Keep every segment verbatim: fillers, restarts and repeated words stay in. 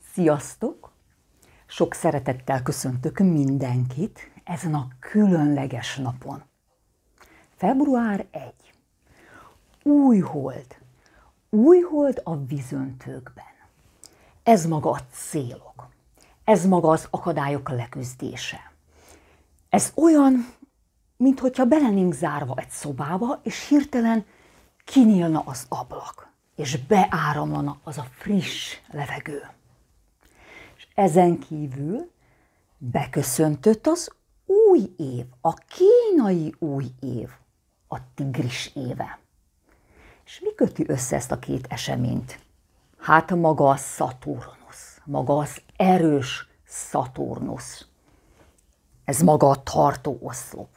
Sziasztok! Sok szeretettel köszöntök mindenkit ezen a különleges napon. február elseje. Új hold. Új hold a vízöntőkben. Ez maga a célok. Ez maga az akadályok leküzdése. Ez olyan, minthogyha belennénk zárva egy szobába, és hirtelen kinyílna az ablak, és beáramlana az a friss levegő. És ezen kívül beköszöntött az új év, a kínai új év, a tigris éve. És mi köti össze ezt a két eseményt? Hát maga a Szaturnusz, maga az erős Szaturnusz. Ez maga a tartó oszlop.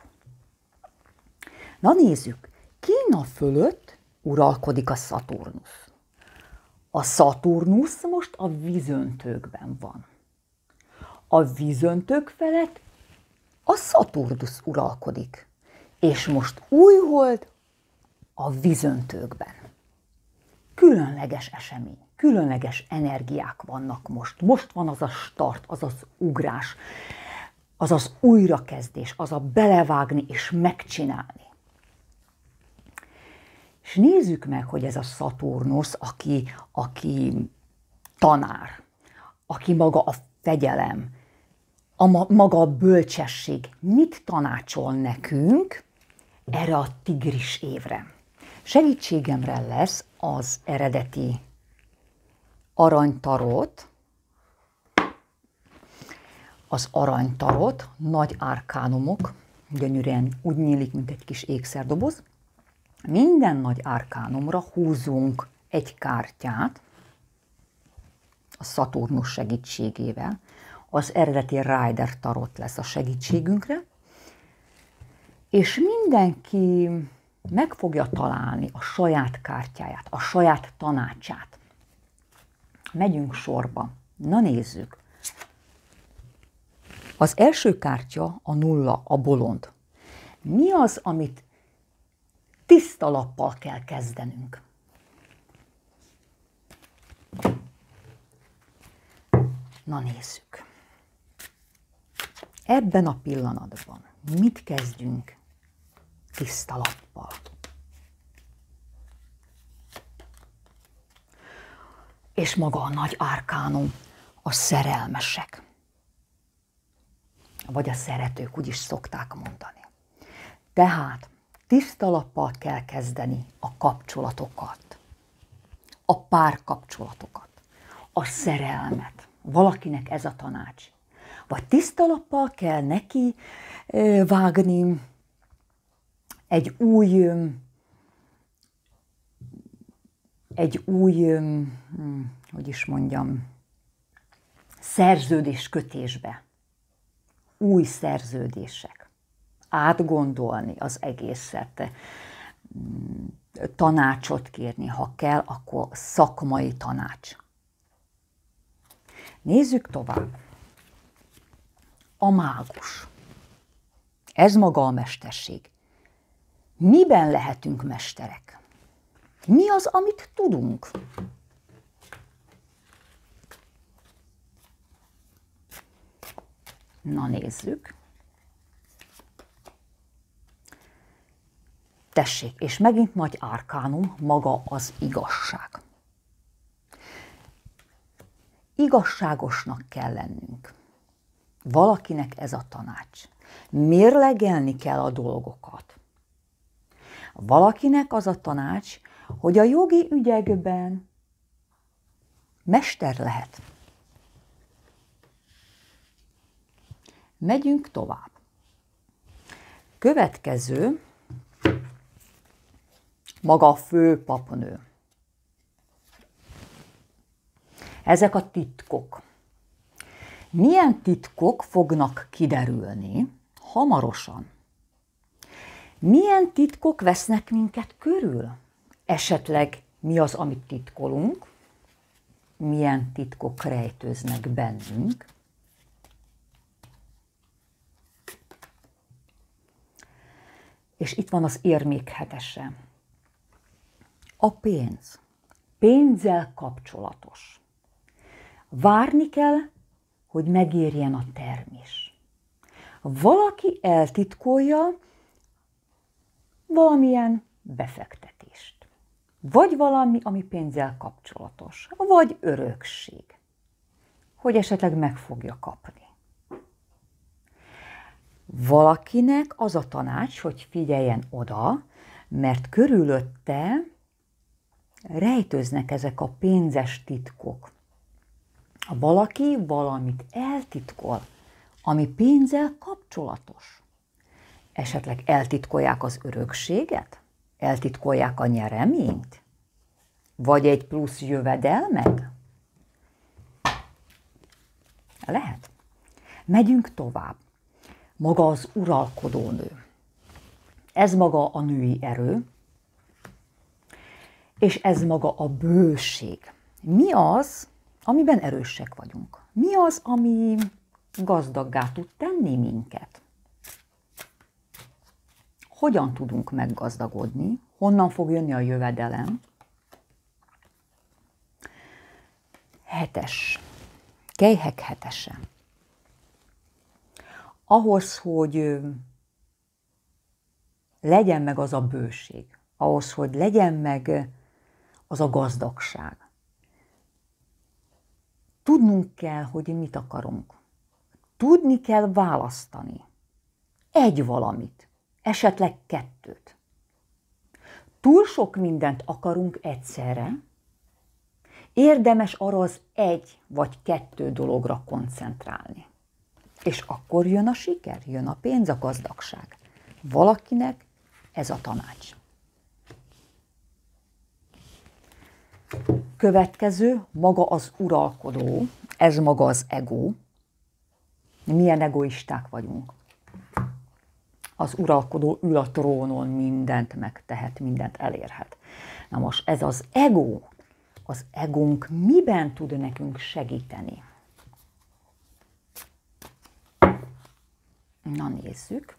Na nézzük, Kína fölött uralkodik a Szaturnusz. A Szaturnusz most a vízöntőkben van. A vízöntők felett a Szaturnusz uralkodik. És most új hold a vízöntőkben. Különleges esemény, különleges energiák vannak most. Most van az a start, az az ugrás, az az újrakezdés, az a belevágni és megcsinálni. És nézzük meg, hogy ez a Szaturnusz, aki, aki tanár, aki maga a fegyelem, a maga a bölcsesség, mit tanácsol nekünk erre a tigris évre? Segítségemre lesz az eredeti aranytarot, az aranytarot, nagy árkánumok, gyönyörűen úgy nyílik, mint egy kis ékszerdoboz. Minden nagy árkánumra húzunk egy kártyát a Szaturnusz segítségével. Az eredeti Rider tarot lesz a segítségünkre, és mindenki meg fogja találni a saját kártyáját, a saját tanácsát. Megyünk sorba. Na nézzük. Az első kártya a nulla, a bolond. Mi az, amit tiszta lappal kell kezdenünk? Na nézzük. Ebben a pillanatban mit kezdjünk tiszta lappal? És maga a nagy árkánum, a szerelmesek. Vagy a szeretők, úgy is szokták mondani. Tehát tiszta lappal kell kezdeni a kapcsolatokat, a párkapcsolatokat, a szerelmet. Valakinek ez a tanács. Vagy tiszta lappal kell neki vágni egy új, egy új, hogy is mondjam, szerződés kötésbe. Új szerződések. Átgondolni az egészet, tanácsot kérni, ha kell, akkor szakmai tanács. Nézzük tovább. A mágus. Ez maga a mesterség. Miben lehetünk mesterek? Mi az, amit tudunk? Na nézzük. Tessék, és megint nagy árkánum, maga az igazság. Igazságosnak kell lennünk. Valakinek ez a tanács. Mérlegelni kell a dolgokat. Valakinek az a tanács, hogy a jogi ügyekben mester lehet. Megyünk tovább. Következő, maga a fő papnő. Ezek a titkok. Milyen titkok fognak kiderülni hamarosan? Milyen titkok vesznek minket körül? Esetleg mi az, amit titkolunk? Milyen titkok rejtőznek bennünk? És itt van az érmék hetese. A pénz. Pénzzel kapcsolatos. Várni kell, hogy megérjen a termés. Valaki eltitkolja valamilyen befektetést. Vagy valami, ami pénzzel kapcsolatos. Vagy örökség. Hogy esetleg meg fogja kapni. Valakinek az a tanács, hogy figyeljen oda, mert körülötte rejtőznek ezek a pénzes titkok. Valaki valamit eltitkol, ami pénzzel kapcsolatos. Esetleg eltitkolják az örökséget? Eltitkolják a nyereményt? Vagy egy plusz jövedelmet? Lehet. Megyünk tovább. Maga az uralkodónő. Ez maga a női erő, és ez maga a bőség. Mi az, amiben erősek vagyunk? Mi az, ami gazdaggá tud tenni minket? Hogyan tudunk meggazdagodni? Honnan fog jönni a jövedelem? Hetes. Kejhek hetese. Ahhoz, hogy legyen meg az a bőség, ahhoz, hogy legyen meg az a gazdagság. Tudnunk kell, hogy mit akarunk. Tudni kell választani. Egy valamit, esetleg kettőt. Túl sok mindent akarunk egyszerre, érdemes arra az egy vagy kettő dologra koncentrálni. És akkor jön a siker, jön a pénz, a gazdagság. Valakinek ez a tanács. Következő, maga az uralkodó, ez maga az ego. Milyen egoisták vagyunk. Az uralkodó ül a trónon, mindent megtehet, mindent elérhet. Na most ez az ego, az egónk miben tud nekünk segíteni? Na nézzük.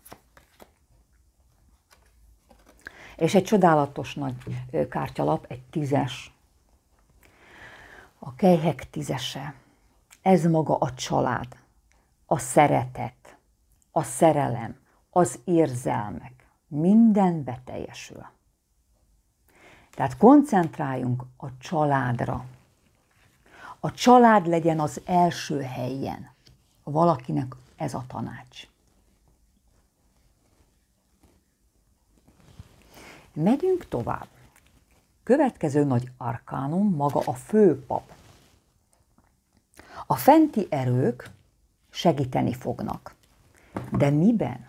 És egy csodálatos nagy kártyalap, egy tízes. A kejhek tízese. Ez maga a család, a szeretet, a szerelem, az érzelmek. Minden beteljesül. Tehát koncentráljunk a családra. A család legyen az első helyen. Valakinek ez a tanács. Megyünk tovább. Következő nagy arkánum maga a főpap. A fenti erők segíteni fognak. De miben?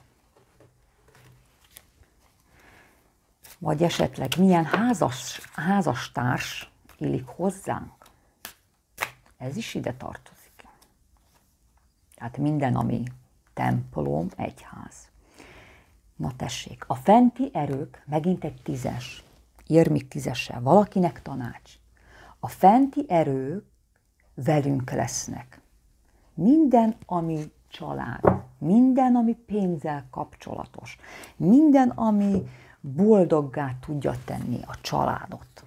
Vagy esetleg milyen házas, házastárs illik hozzánk? Ez is ide tartozik. Tehát minden, ami templom, egyház. Na tessék, a fenti erők, megint egy tízes, érmik tízessel, valakinek tanács. A fenti erők velünk lesznek. Minden, ami család, minden, ami pénzzel kapcsolatos, minden, ami boldoggá tudja tenni a családot.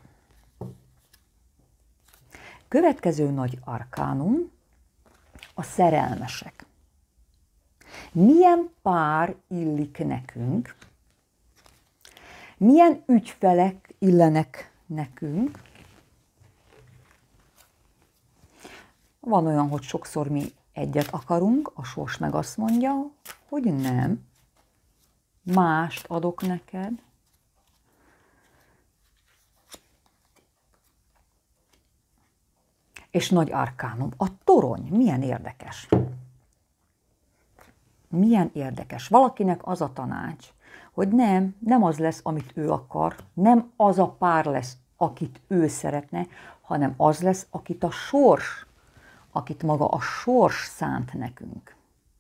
Következő nagy arkánum a szerelmesek. Milyen pár illik nekünk, milyen ügyfelek illenek nekünk. Van olyan, hogy sokszor mi egyet akarunk, a sors meg azt mondja, hogy nem, mást adok neked. És nagy arkánum, a torony, milyen érdekes. Milyen érdekes. Valakinek az a tanács, hogy nem, nem az lesz, amit ő akar, nem az a pár lesz, akit ő szeretne, hanem az lesz, akit a sors, akit maga a sors szánt nekünk.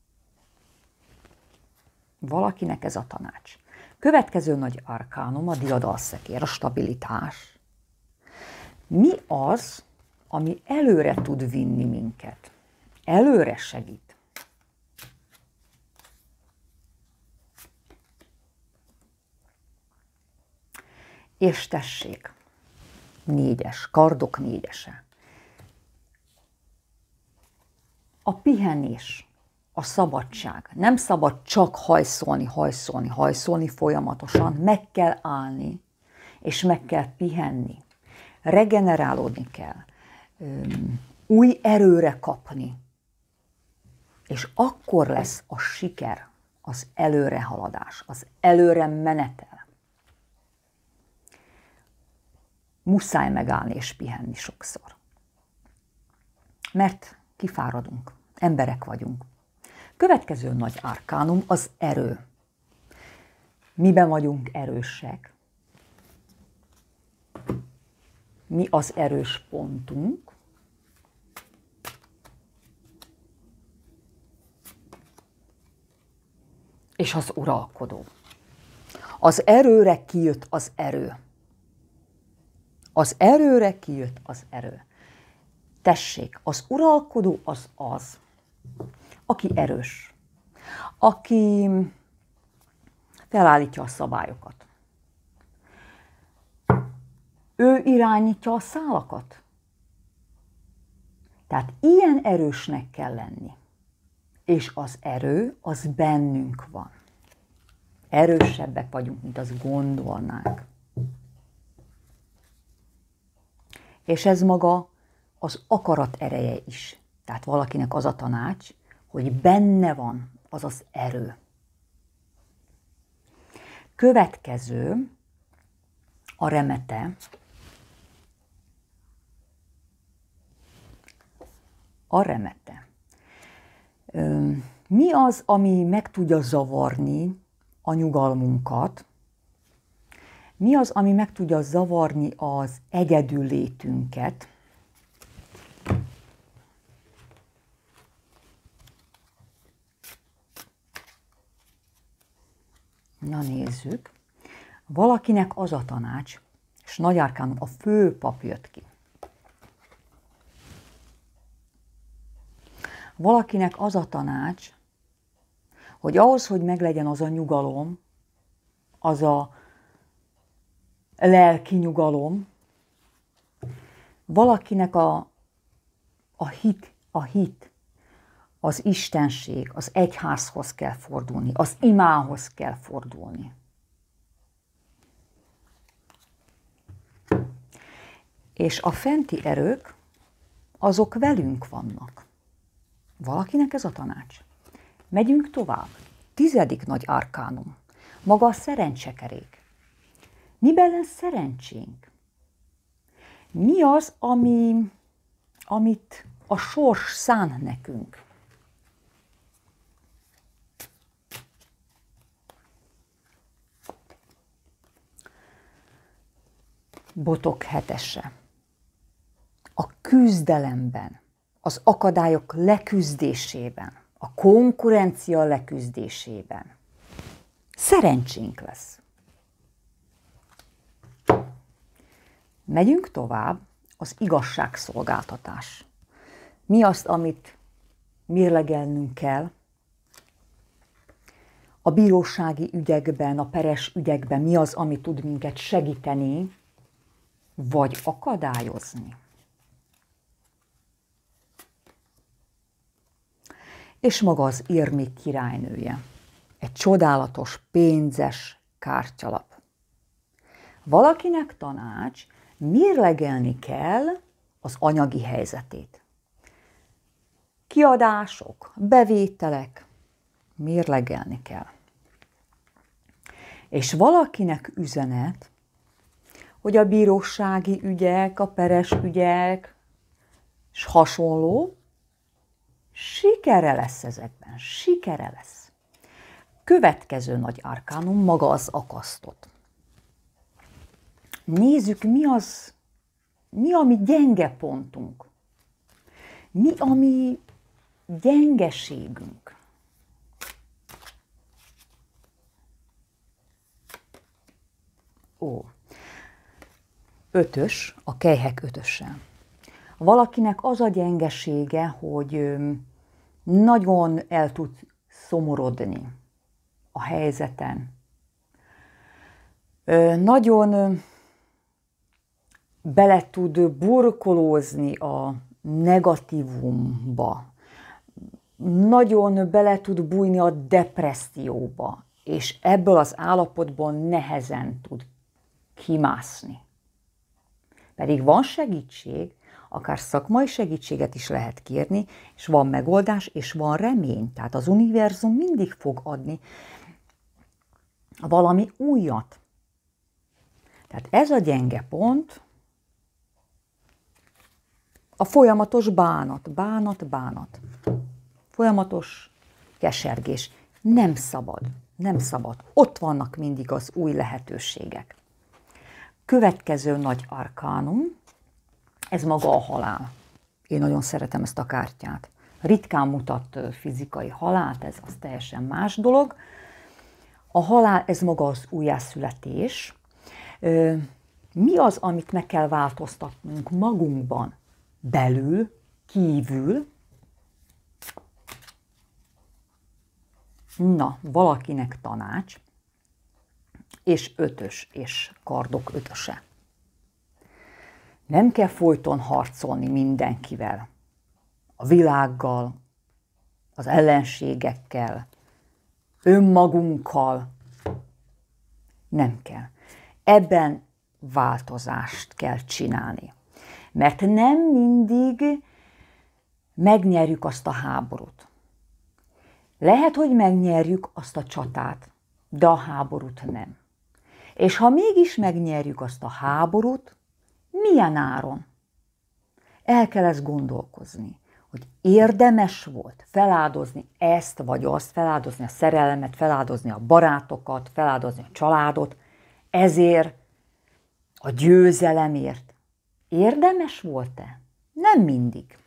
Valakinek ez a tanács. Következő nagy arkánum, a diadalszekér, a stabilitás. Mi az, ami előre tud vinni minket? Előre segít. És tessék, négyes, kardok négyese. a pihenés, a szabadság. Nem szabad csak hajszolni, hajszolni, hajszolni folyamatosan, meg kell állni, és meg kell pihenni. Regenerálódni kell, új erőre kapni. És akkor lesz a siker, az előrehaladás, az előre menetel. Muszáj megállni és pihenni sokszor. Mert kifáradunk, emberek vagyunk. Következő nagy arkánum az erő. Miben vagyunk erősek? Mi az erős pontunk? És az uralkodó. Az erőre kijött az erő. Az erőre kijött az erő. Tessék, az uralkodó az az, aki erős, aki felállítja a szabályokat. Ő irányítja a szálakat. Tehát ilyen erősnek kell lenni. És az erő, az bennünk van. Erősebbek vagyunk, mint azt gondolnánk. És ez maga az akarat ereje is. Tehát valakinek az a tanács, hogy benne van az az erő. Következő a remete. A remete. Mi az, ami meg tudja zavarni a nyugalmunkat? Mi az, ami meg tudja zavarni az egyedüllétünket? Na nézzük. Valakinek az a tanács, és nagy arkánum, a főpap jött ki. Valakinek az a tanács, hogy ahhoz, hogy meglegyen az a nyugalom, az a lelki nyugalom, valakinek a, a hit, a hit, az istenség, az egyházhoz kell fordulni, az imához kell fordulni. És a fenti erők, azok velünk vannak. Valakinek ez a tanács. Megyünk tovább. Tizedik nagy arkánum. Maga a szerencsekerék. Miben lesz szerencsénk? Mi az, ami, amit a sors szán nekünk? Botok hetese. A küzdelemben, az akadályok leküzdésében, a konkurencia leküzdésében szerencsénk lesz. Megyünk tovább, az igazságszolgáltatás. Mi az, amit mérlegelnünk kell? A bírósági ügyekben, a peres ügyekben mi az, ami tud minket segíteni, vagy akadályozni? És maga az érmék királynője. Egy csodálatos, pénzes kártyalap. Valakinek tanács, mérlegelni kell az anyagi helyzetét. Kiadások, bevételek, mérlegelni kell. És valakinek üzenet, hogy a bírósági ügyek, a peres ügyek, és hasonló, sikere lesz ezekben, sikere lesz. Következő nagy arkánum maga az akasztott. Nézzük, mi az, mi a mi gyenge pontunk, mi a mi gyengeségünk. Ó, ötös, a kelyhek ötöse. Valakinek az a gyengesége, hogy nagyon el tud szomorodni a helyzeten. Nagyon bele tud burkolózni a negatívumba. nagyon bele tud bújni a depresszióba, és ebből az állapotból nehezen tud kimászni. Pedig van segítség, akár szakmai segítséget is lehet kérni, és van megoldás, és van remény. Tehát az univerzum mindig fog adni valami újat. Tehát ez a gyenge pont, a folyamatos bánat, bánat, bánat. Folyamatos kesergés. Nem szabad, nem szabad. Ott vannak mindig az új lehetőségek. Következő nagy arkánum, ez maga a halál. Én nagyon szeretem ezt a kártyát. Ritkán mutat fizikai halált, ez az teljesen más dolog. A halál, ez maga az újjászületés. Mi az, amit meg kell változtatnunk magunkban? Belül, kívül. Na, valakinek tanács, és ötös, és kardok ötöse. Nem kell folyton harcolni mindenkivel, a világgal, az ellenségekkel, önmagunkkal. Nem kell. Ebben változást kell csinálni. Mert nem mindig megnyerjük azt a háborút. Lehet, hogy megnyerjük azt a csatát, de a háborút nem. És ha mégis megnyerjük azt a háborút, milyen áron? El kell ezt gondolkozni, hogy érdemes volt feláldozni ezt vagy azt, feláldozni a szerelmet, feláldozni a barátokat, feláldozni a családot, ezért, a győzelemért. Érdemes volt-e? Nem mindig.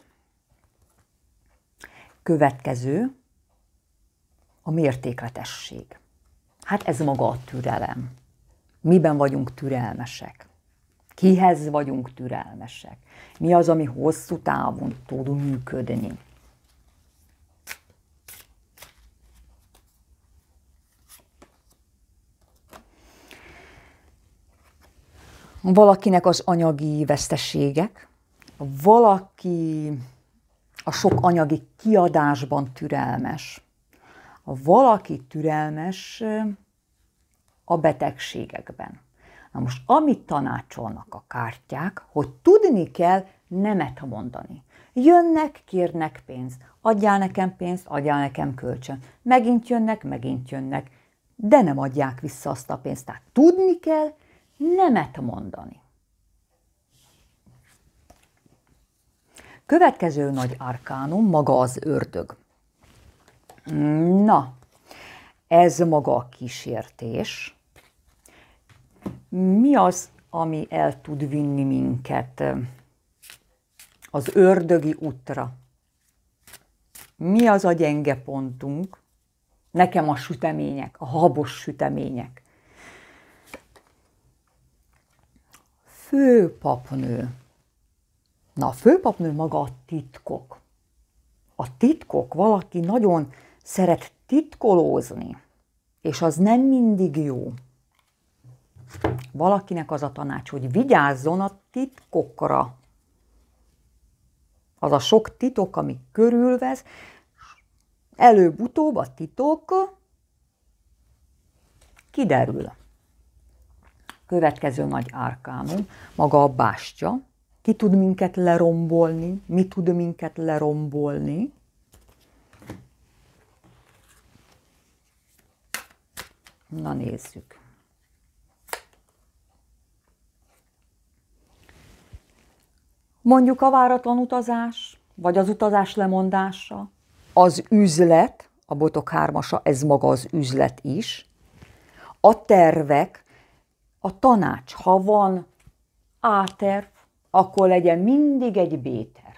Következő, a mértékletesség. Hát ez maga a türelem. Miben vagyunk türelmesek? Kihez vagyunk türelmesek? Mi az, ami hosszú távon tud működni? Valakinek az anyagi veszteségek, valaki a sok anyagi kiadásban türelmes, valaki türelmes a betegségekben. Na most, amit tanácsolnak a kártyák, hogy tudni kell nemet mondani. Jönnek, kérnek pénzt, adjál nekem pénzt, adjál nekem kölcsön. Megint jönnek, megint jönnek, de nem adják vissza azt a pénzt. Tehát tudni kell nemet mondani. Következő nagy arkánum maga az ördög. Na, ez maga a kísértés. Mi az, ami el tud vinni minket az ördögi útra? Mi az a gyenge pontunk? Nekem a sütemények, a habos sütemények. Főpapnő. Na, a főpapnő maga a titkok. A titkok, valaki nagyon szeret titkolózni, és az nem mindig jó. Valakinek az a tanács, hogy vigyázzon a titkokra. Az a sok titok, ami körülvesz, előbb-utóbb a titok kiderül. Következő nagy arkánum, maga a bástya. Ki tud minket lerombolni? Mi tud minket lerombolni? Na nézzük. Mondjuk a váratlan utazás, vagy az utazás lemondása, az üzlet, a botok hármasa, ez maga az üzlet is, a tervek, a tanács, ha van A-terv, akkor legyen mindig egy B-terv.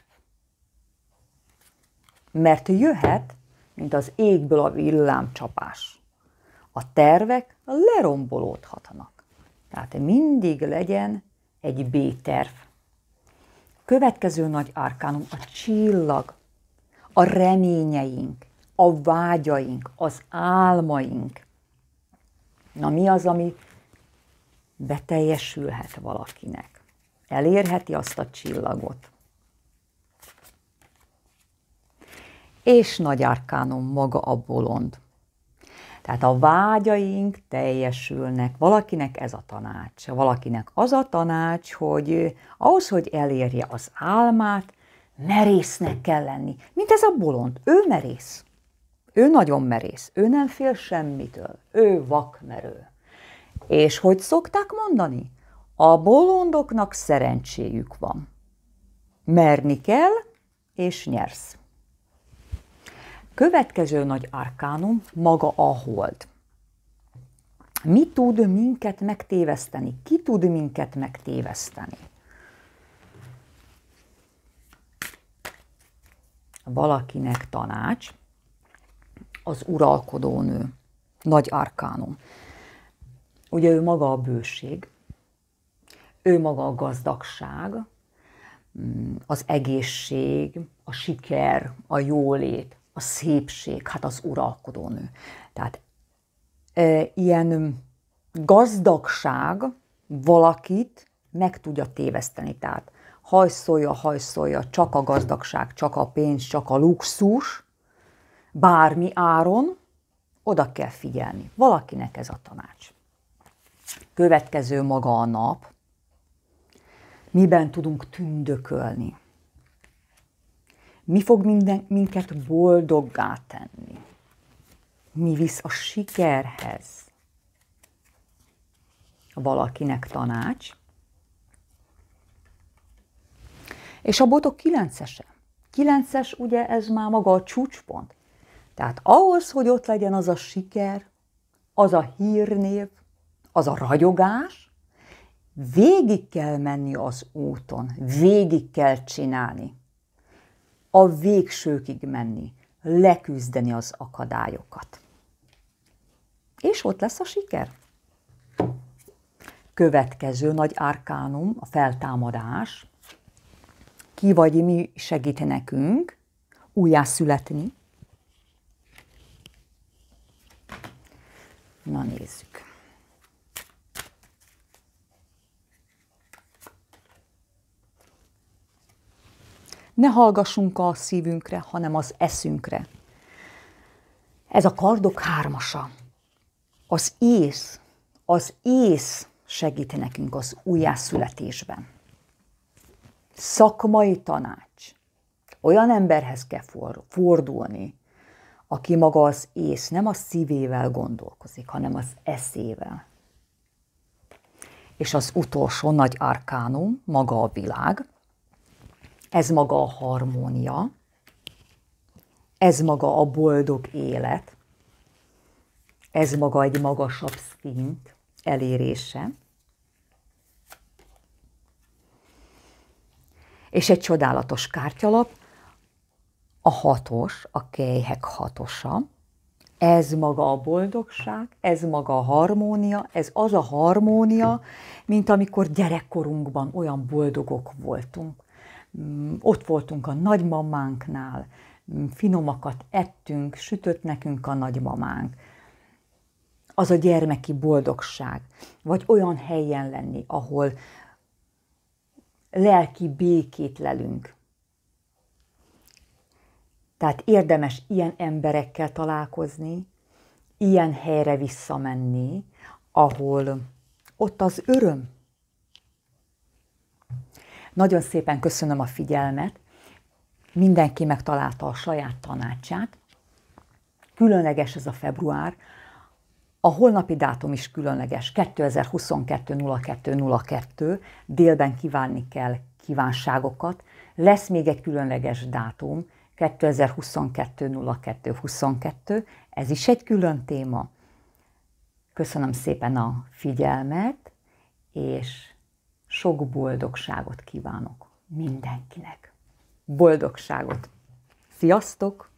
Mert jöhet, mint az égből a villámcsapás. A tervek lerombolódhatnak. Tehát mindig legyen egy B-terv. Következő nagy arkánum a csillag, a reményeink, a vágyaink, az álmaink. Na mi az, ami beteljesülhet valakinek? Elérheti azt a csillagot. és nagy árkánom maga a bolond. Tehát a vágyaink teljesülnek. Valakinek ez a tanács. Valakinek az a tanács, hogy ahhoz, hogy elérje az álmát, merésznek kell lenni. Mint ez a bolond. Ő merész. Ő nagyon merész. Ő nem fél semmitől. Ő vakmerő. És hogy szokták mondani? A bolondoknak szerencséjük van. Merni kell, és nyersz. Következő nagy arkánum maga a hold. Mi tud minket megtéveszteni? Ki tud minket megtéveszteni? Valakinek tanács, az uralkodónő, nagy arkánum. Ugye ő maga a bőség, ő maga a gazdagság, az egészség, a siker, a jólét, a szépség, hát az uralkodónő. Tehát e, ilyen gazdagság valakit meg tudja téveszteni. Tehát hajszolja, hajszolja, csak a gazdagság, csak a pénz, csak a luxus, bármi áron, oda kell figyelni. Valakinek ez a tanács. Következő maga a nap. Miben tudunk tündökölni? Mi fog minden, minket boldoggá tenni? Mi visz a sikerhez? Valakinek tanács. És a botok kilencese. Kilences, ugye ez már maga a csúcspont. Tehát ahhoz, hogy ott legyen az a siker, az a hírnév, az a ragyogás, végig kell menni az úton, végig kell csinálni. A végsőkig menni, leküzdeni az akadályokat. És ott lesz a siker. Következő nagy arkánum, a feltámadás. Ki vagy mi segít nekünk újjászületni? Na nézzük. Ne hallgassunk a szívünkre, hanem az eszünkre. Ez a kardok hármasa. Az ész, az ész segít nekünk az újjászületésben. Szakmai tanács. Olyan emberhez kell fordulni, aki maga az ész, nem a szívével gondolkozik, hanem az eszével. És az utolsó nagy arkánum, maga a világ, ez maga a harmónia, ez maga a boldog élet, ez maga egy magasabb szint elérése, és egy csodálatos kártyalap, a hatos, a kelyhek hatosa, ez maga a boldogság, ez maga a harmónia, ez az a harmónia, mint amikor gyerekkorunkban olyan boldogok voltunk. Ott voltunk a nagymamánknál, finomakat ettünk, sütött nekünk a nagymamánk. Az a gyermeki boldogság, vagy olyan helyen lenni, ahol lelki békét lelünk. Tehát érdemes ilyen emberekkel találkozni, ilyen helyre visszamenni, ahol ott az öröm. Nagyon szépen köszönöm a figyelmet, mindenki megtalálta a saját tanácsát. Különleges ez a február, a holnapi dátum is különleges, kétezer-huszonkettő nulla kettő nulla kettő, délben kívánni kell kívánságokat. Lesz még egy különleges dátum, kétezer-huszonkettő nulla kettő huszonkettő, ez is egy külön téma. Köszönöm szépen a figyelmet, és sok boldogságot kívánok mindenkinek. Boldogságot! Sziasztok!